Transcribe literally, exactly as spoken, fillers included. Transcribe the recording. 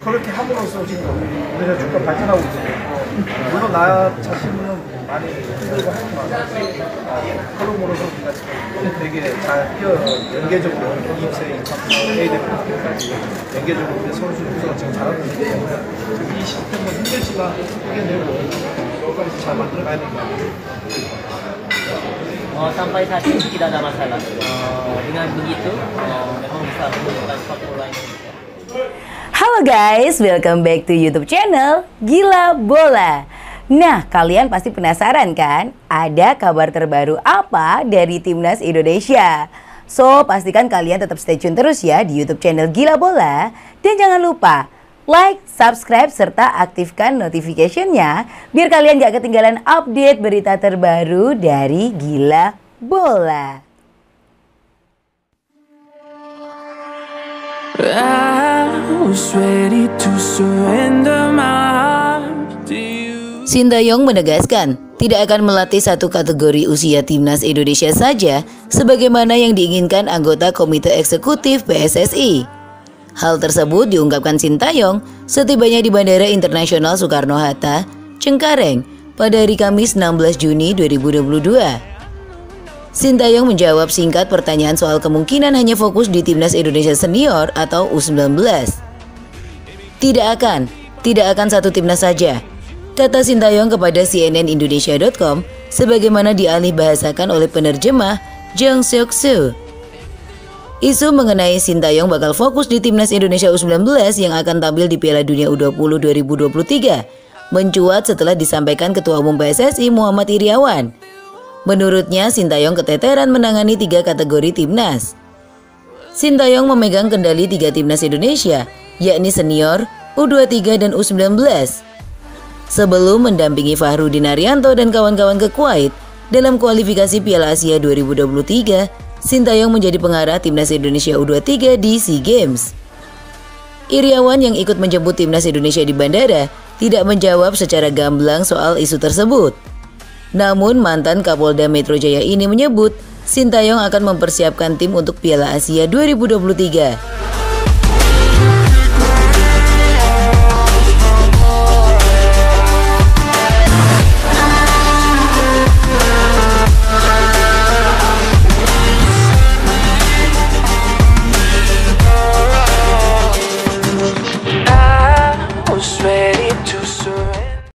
그렇게 함으로써 지금 우리가 주가 발전하고 있습니다. 물론 나 자신은 많이 힘들고 하지만 그럼으로써 우리가 지금 되게 잘 뛰어 연계적으로 이입세 A 대표까지 연계적으로 우리 선수 구조가 지금 잘하고 있기 때문에 지금 이 시스템은 힘들지만 이겨내고 끝까지 잘 만들어가야 됩니다. Oh, sampai saat ini tidak ada masalah. Uh, dengan begitu, uh, memang bisa menunjukkan sepak bola Indonesia. Halo guys, welcome back to YouTube channel Gila Bola. Nah, kalian pasti penasaran kan? Ada kabar terbaru apa dari Timnas Indonesia? So, pastikan kalian tetap stay tune terus ya di YouTube channel Gila Bola. Dan jangan lupa like, subscribe, serta aktifkan notification-nya biar kalian gak ketinggalan update berita terbaru dari Gila Bola. Sintayong menegaskan tidak akan melatih satu kategori usia Timnas Indonesia saja sebagaimana yang diinginkan anggota Komite Eksekutif P S S I. Hal tersebut diungkapkan Sintayong setibanya di Bandara Internasional Soekarno-Hatta, Cengkareng pada hari Kamis enam belas Juni dua ribu dua puluh dua. Sintayong menjawab singkat pertanyaan soal kemungkinan hanya fokus di Timnas Indonesia Senior atau U sembilan belas. Tidak akan, tidak akan satu timnas saja, kata Sintayong kepada C N N Indonesia dot com sebagaimana dialih bahasakan oleh penerjemah Jung Seok Soo. Isu mengenai Sintayong bakal fokus di Timnas Indonesia U sembilan belas yang akan tampil di Piala Dunia U dua puluh dua ribu dua puluh tiga mencuat setelah disampaikan Ketua Umum P S S I Muhammad Iryawan. Menurutnya, Sintayong keteteran menangani tiga kategori timnas. Sintayong memegang kendali tiga timnas Indonesia, yakni senior, U dua puluh tiga, dan U sembilan belas. Sebelum mendampingi Fahrudin Arianto dan kawan-kawan ke Kuwait dalam kualifikasi Piala Asia dua ribu dua puluh tiga, Sintayong menjadi pengarah timnas Indonesia U dua puluh tiga di SEA Games. Iryawan yang ikut menjemput timnas Indonesia di bandara tidak menjawab secara gamblang soal isu tersebut. Namun mantan Kapolda Metro Jaya ini menyebut Sintayong akan mempersiapkan tim untuk Piala Asia dua ribu dua puluh tiga.